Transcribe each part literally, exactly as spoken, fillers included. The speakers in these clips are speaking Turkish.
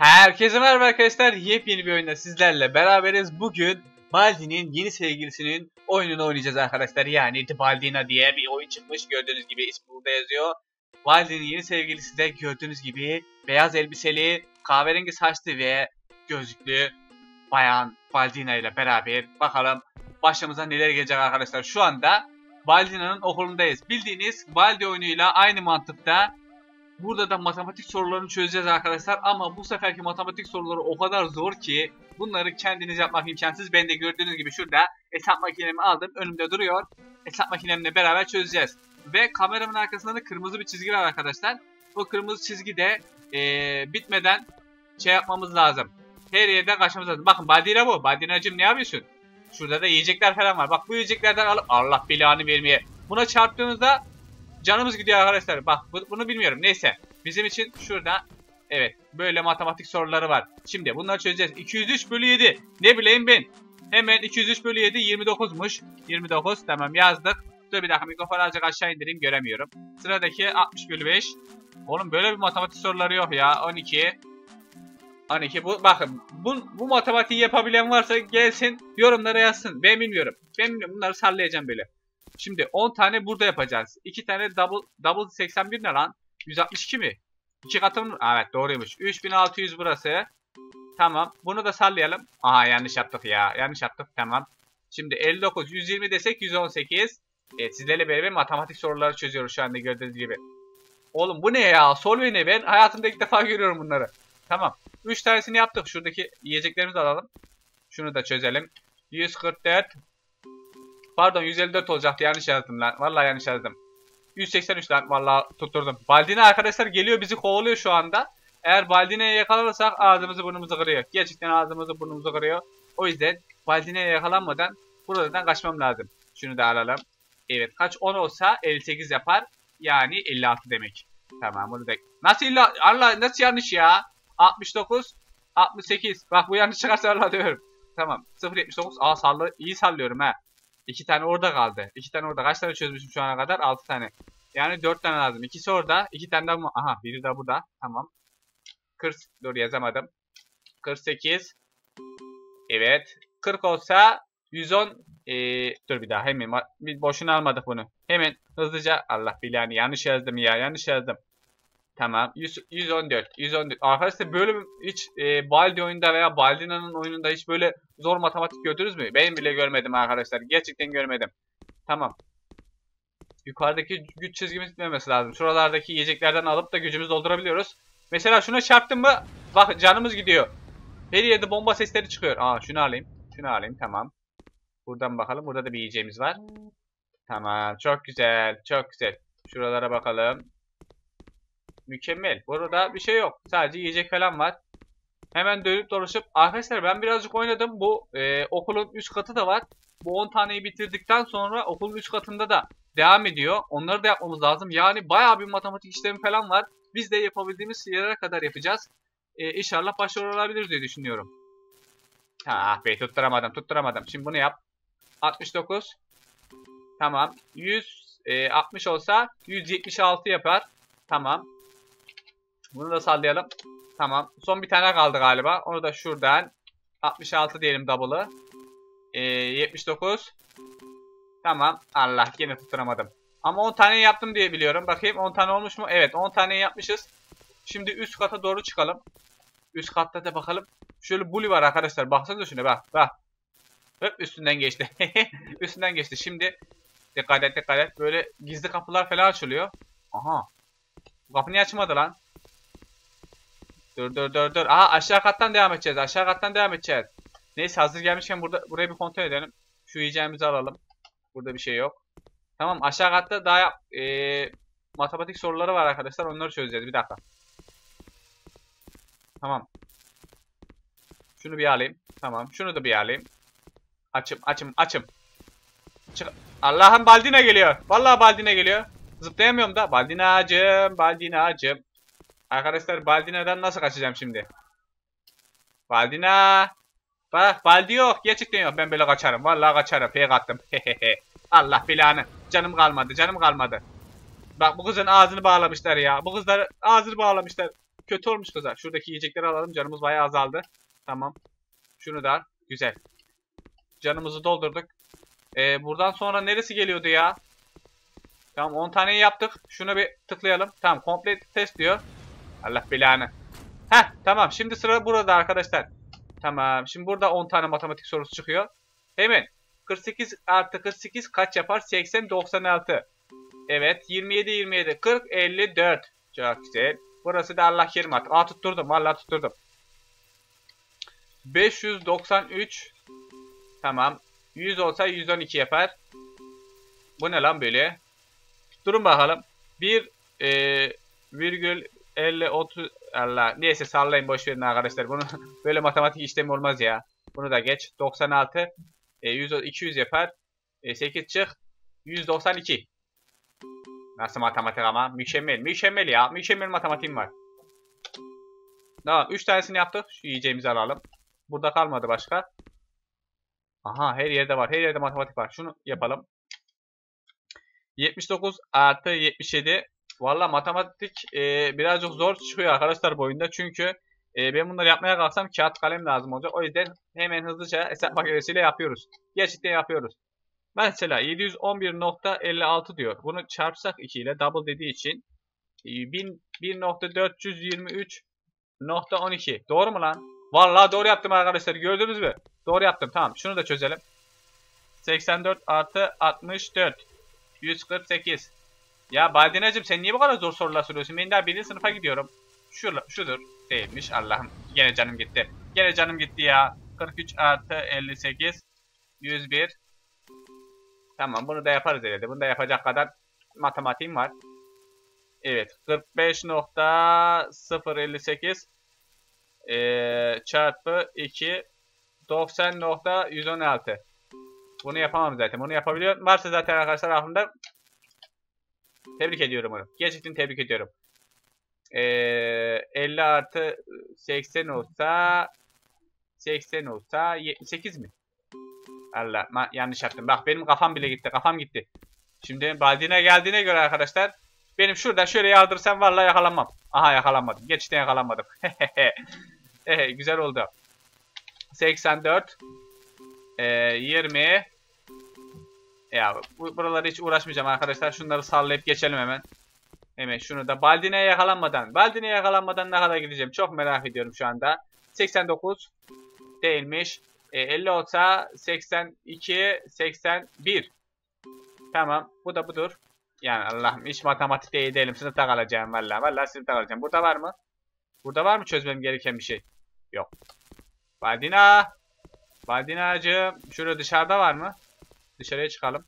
Herkese merhaba arkadaşlar. Yepyeni bir oyunda sizlerle beraberiz. Bugün Baldi'nin yeni sevgilisinin oyununu oynayacağız arkadaşlar. Yani The Baldina diye bir oyun çıkmış. Gördüğünüz gibi ismi burada yazıyor. Baldi'nin yeni sevgilisi de gördüğünüz gibi beyaz elbiseli, kahverengi saçlı ve gözlüklü bayan Baldina ile beraber. Bakalım başımıza neler gelecek arkadaşlar. Şu anda Baldina'nın okulundayız. Bildiğiniz Baldi oyunuyla aynı mantıkta. Burada da matematik sorularını çözeceğiz arkadaşlar ama bu seferki matematik soruları o kadar zor ki bunları kendiniz yapmak imkansız. Ben de gördüğünüz gibi şurada hesap makinemi aldım, önümde duruyor. Hesap makinemle beraber çözeceğiz. Ve kameramın arkasında da kırmızı bir çizgi var arkadaşlar. Bu kırmızı çizgi de ee, bitmeden şey yapmamız lazım. Her yerden kaçmamız lazım. Bakın Baldina bu. Baldina'cığım ne yapıyorsun? Şurada da yiyecekler falan var. Bak bu yiyeceklerden alıp Allah belanı vermeye. Buna çarptığınızda canımız gidiyor arkadaşlar. Bak bunu bilmiyorum. Neyse. Bizim için şurada evet böyle matematik soruları var. Şimdi bunları çözeceğiz. iki yüz üç bölü yedi. Ne bileyim ben. Hemen iki yüz üç bölü yedi yirmi dokuzmuş. yirmi dokuz tamam yazdık. Dur bir dakika mikrofonu azıcık aşağı indireyim göremiyorum. Sıradaki altmış bölü beş. Oğlum böyle bir matematik soruları yok ya. on iki. on iki bu bakın bu, bu matematiği yapabilen varsa gelsin yorumlara yazsın. Ben bilmiyorum. Ben bilmiyorum. Bunları sallayacağım böyle. Şimdi on tane burada yapacağız. iki tane double double seksen bir ne lan? yüz altmış iki mi? iki katı mı? Evet doğruymuş. üç bin altı yüz burası. Tamam. Bunu da sallayalım. Aha yanlış yaptık ya. Yanlış yaptık. Tamam. Şimdi elli dokuz yüz yirmi desek yüz on sekiz. Evet sizlerle beraber matematik soruları çözüyoruz şu anda gördüğünüz gibi. Oğlum bu ne ya? Solve ne? Ben hayatımda ilk defa görüyorum bunları. Tamam. üç tanesini yaptık. Şuradaki yiyeceklerimizi alalım. Şunu da çözelim. yüz kırk dört. Pardon yüz elli dört olacaktı. Yanlış yazdım lan. Vallahi yanlış yazdım. yüz seksen üç lan. Vallahi tutturdum. Baldina arkadaşlar geliyor bizi kovalıyor şu anda. Eğer Baldina'ya yakalanırsak ağzımızı burnumuzu kırıyor. Gerçekten ağzımızı burnumuzu kırıyor. O yüzden Baldina'ya yakalanmadan buradan kaçmam lazım. Şunu da alalım. Evet kaç on olsa elli sekiz yapar. Yani elli altı demek. Tamam bunu da. Nasıl elli altı? Allah nasıl yanlış ya? altmış dokuz altmış sekiz. Bak bu yanlış çıkarsa Allah diyorum. Tamam sıfır virgül yetmiş dokuz. Aa salla iyi sallıyorum ha. iki tane orada kaldı. iki tane orada. Kaç tane çözmüşüm şu ana kadar? altı tane. Yani dört tane lazım. ikisi orada. iki tane daha mı? Aha biri de burada. Tamam. kırk. Dur yazamadım. kırk sekiz. Evet. kırk olsa yüz on. Ee, dur bir daha. Hemen. Bir boşuna almadık bunu. Hemen hızlıca. Allah billahi yanlış yazdım ya. Yanlış yazdım. Tamam. yüz, yüz on dört. yüz on dört. Arkadaşlar böyle hiç e, Baldi oyunda veya Baldina'nın oyununda hiç böyle zor matematik gördünüz mü? Ben bile görmedim arkadaşlar. Gerçekten görmedim. Tamam. Yukarıdaki güç çizgimiz bitmemesi lazım. Şuralardaki yiyeceklerden alıp da gücümüzü doldurabiliyoruz. Mesela şuna çarptım mı? Bak canımız gidiyor. Her yerde bomba sesleri çıkıyor. Aa şunu alayım. Şunu alayım. Tamam. Buradan bakalım. Burada da bir yiyeceğimiz var. Tamam. Çok güzel. Çok güzel. Şuralara bakalım. Mükemmel. Burada bir şey yok. Sadece yiyecek falan var. Hemen dönüp dolaşıp. Arkadaşlar ben birazcık oynadım. Bu e, okulun üst katı da var. Bu on taneyi bitirdikten sonra okulun üst katında da devam ediyor. Onları da yapmamız lazım. Yani bayağı bir matematik işlemi falan var. Biz de yapabildiğimiz yerlere kadar yapacağız. E, İnşallah başarılı olabiliriz diye düşünüyorum. Ha be tutturamadım tutturamadım. Şimdi bunu yap. altmış dokuz. Tamam. yüz altmış olsa yüz yetmiş altı yapar. Tamam. Bunu da sallayalım. Tamam. Son bir tane kaldı galiba. Onu da şuradan. altmış altı diyelim double'ı. Ee, yetmiş dokuz. Tamam. Allah yine tutturamadım. Ama on tane yaptım diye biliyorum. Bakayım on tane olmuş mu? Evet on tane yapmışız. Şimdi üst kata doğru çıkalım. Üst katta da bakalım. Şöyle buli var arkadaşlar. Baksanıza şuna bak. Bak. Hop üstünden geçti. Üstünden geçti. Şimdi dikkat et dikkat et. Böyle gizli kapılar falan açılıyor. Aha. Bu kapı niye açmadı lan? Dur dur dur dur. Aha aşağı kattan devam edeceğiz. Aşağı kattan devam edeceğiz. Neyse hazır gelmişken burada burayı bir kontrol edelim. Şu yiyeceğimizi alalım. Burada bir şey yok. Tamam aşağı katta daha e, matematik soruları var arkadaşlar. Onları çözeceğiz. Bir dakika. Tamam. Şunu bir alayım. Tamam. Şunu da bir alayım. Açım açım açım. Çık. Allah'ım Baldina geliyor. Vallahi Baldina geliyor. Zıplayamıyorum da. Baldinacığım. Baldinacığım. Arkadaşlar Baldina'dan nasıl kaçacağım şimdi? Baldina. Bak Baldi yok. Gerçekten yok. Ben böyle kaçarım. Vallahi kaçarım. Fake attım. Allah belanı. Canım kalmadı. Canım kalmadı. Bak bu kızın ağzını bağlamışlar ya. Bu kızlar ağzını bağlamışlar. kötü olmuş kızlar. Şuradaki yiyecekleri alalım. Canımız bayağı azaldı. Tamam. Şunu da al. Güzel. Canımızı doldurduk. Ee, buradan sonra neresi geliyordu ya? Tamam on taneyi yaptık. Şuna bir tıklayalım. Tamam komple test diyor. Allah belanı. Heh tamam şimdi sıra burada arkadaşlar. Tamam şimdi burada on tane matematik sorusu çıkıyor. Hemen kırk sekiz artı kırk sekiz kaç yapar? seksen, doksan altı. Evet yirmi yedi, yirmi yedi, kırk, elli dört. Çok güzel. Burası da Allah kerim artık. Aa tutturdum vallahi tutturdum. beş yüz doksan üç. Tamam. yüz olsa yüz on iki yapar. Bu ne lan böyle? Durun bakalım. bir e, virgül elli otuz Allah neyse sallayın boş verin arkadaşlar. Bunu böyle matematik işlemi olmaz ya. Bunu da geç. doksan altı e, yüz iki yüz yapar. E, sekiz çık. yüz doksan iki. Nasıl matematik ama? Mükemmel. Mükemmel ya. Mükemmel matematiğim var. Tamam. üç tanesini yaptık. Şu yiyeceğimizi alalım. Burada kalmadı başka. Aha her yerde var. Her yerde matematik var. Şunu yapalım. yetmiş dokuz artı yetmiş yedi. Valla matematik e, birazcık zor çıkıyor arkadaşlar bu oyunda. Çünkü e, ben bunları yapmaya kalksam kağıt kalem lazım olacak. O yüzden hemen hızlıca hesap makinesiyle yapıyoruz. Gerçekten yapıyoruz. Mesela yedi yüz on bir nokta elli altı diyor. Bunu çarpsak iki ile double dediği için bir nokta dört yüz yirmi üç nokta on iki. Doğru mu lan? Vallahi doğru yaptım arkadaşlar. Gördünüz mü? Doğru yaptım. Tamam. Şunu da çözelim. seksen dört artı altmış dört. yüz kırk sekiz. Ya Baldinacığım sen niye bu kadar zor sorular soruyorsun? Ben daha birinci sınıfa gidiyorum. Şu, şudur. Değilmiş. Allah'ım. Gene canım gitti. Gene canım gitti ya. kırk üç artı elli sekiz. yüz bir. Tamam bunu da yaparız herhalde. Bunu da yapacak kadar matematiğim var. Evet. kırk beş nokta sıfır elli sekiz ee, çarpı iki. doksan nokta yüz on altı. Bunu yapamam zaten. Bunu yapabiliyorum. Varsa zaten arkadaşlar aklımda. Tebrik ediyorum onu. Gerçekten tebrik ediyorum. Ee, elli artı seksen olsa seksen olsa yetmiş sekiz mi? Allah yanlış yaptım. Bak benim kafam bile gitti. Kafam gitti. Şimdi Baldin'e geldiğine göre arkadaşlar benim şuradan şöyle yağdırsam vallahi yakalanmam. Aha yakalanmadım. Gerçekten yakalanmadım. Hehe güzel oldu. seksen dört e, yirmi. Ya bu, buraları hiç uğraşmayacağım arkadaşlar. Şunları sallayıp geçelim hemen. Hemen şunu da Baldin'e yakalanmadan. Baldin'e yakalanmadan ne kadar gideceğim? Çok merak ediyorum şu anda. seksen dokuz değilmiş. E, elli olsa seksen iki, seksen bir. Tamam. Bu da budur. Yani Allah'ım hiç matematikte iyi değilim. Sınıfta kalacağım vallahi. Vallahi sınıfta kalacağım. Burada var mı? Burada var mı çözmem gereken bir şey? Yok. Baldina. Baldinacığım. Şurada dışarıda var mı? Dışarıya çıkalım.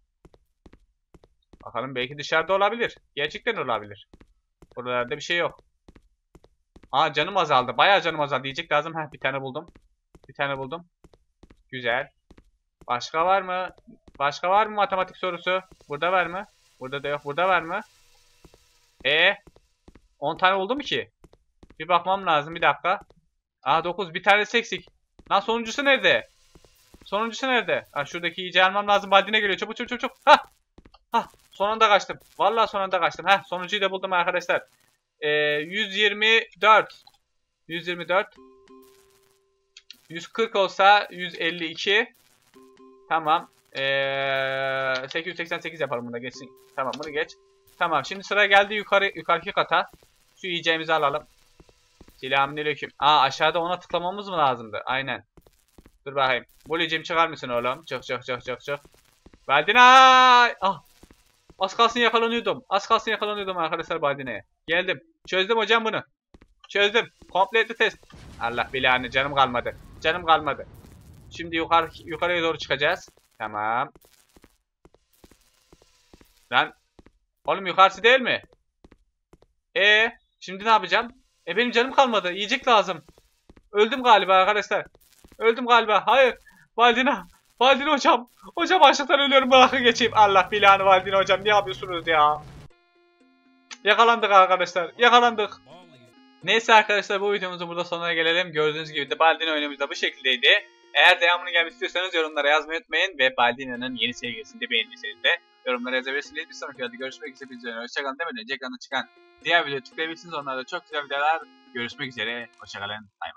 Bakalım belki dışarıda olabilir. Gerçekten olabilir. Buralarda bir şey yok. Aa canım azaldı. Bayağı canım azaldı. Diyecek lazım. Heh bir tane buldum. Bir tane buldum. Güzel. Başka var mı? Başka var mı matematik sorusu? Burada var mı? Burada da yok. Burada var mı? E on tane oldu mu ki? Bir bakmam lazım. Bir dakika. Aa dokuz. Bir tanesi eksik. Lan sonuncusu nerede? Sonuncusu nerede? Ha şuradaki iyice almam lazım. Baldine geliyor. Çabuk çabuk çabuk. Hah. Hah. Son anda kaçtım. Vallahi son anda kaçtım. Heh sonuncuyu da buldum arkadaşlar. Ee, yüz yirmi dört. yüz yirmi dört. yüz kırk olsa yüz elli iki. Tamam. Ee, sekiz yüz seksen sekiz yapalım bunu da geçsin. Tamam bunu geç. Tamam şimdi sıra geldi yukarı yukarıki kata. Şu yiyeceğimizi alalım. Selamünaleyküm. Aa aşağıda ona tıklamamız mı lazımdı? Aynen. Dur bakayım. Bulicim çıkar mısın oğlum? Çık çık çık çık çık. Baldinay! Ah. Az kalsın yakalanıyordum. Az kalsın yakalanıyordum arkadaşlar Baldine'ye. Geldim. Çözdüm hocam bunu. Çözdüm. Komple test. Allah bilanı canım kalmadı. Canım kalmadı. Şimdi yukarı yukarıya doğru çıkacağız. Tamam. Lan. Oğlum yukarısı değil mi? E şimdi ne yapacağım? E benim canım kalmadı. Yiyecek lazım. Öldüm galiba arkadaşlar. Öldüm galiba. Hayır. Baldina. Baldina hocam. Hocam açlıktan ölüyorum. Bırakın geçeyim. Allah bilanı Baldina hocam. Ne yapıyorsunuz ya? Yakalandık arkadaşlar. Yakalandık. Neyse arkadaşlar bu videomuzun burada sonuna gelelim. Gördüğünüz gibi de Baldina oyunumuz da bu şekildeydi. Eğer devamını gelmek istiyorsanız yorumlara yazmayı unutmayın. Ve Baldina'nın yeni sevgilisini de beğendiyseniz de yorumlara yazabilirsiniz. Bir sonraki videoda görüşmek üzere. Hoşçakalın demeden önce ekranda çıkan diğer videoya tıklayabilirsiniz. Onlarda çok güzel videolar. Görüşmek üzere. Hoşçakalın. Bay bay.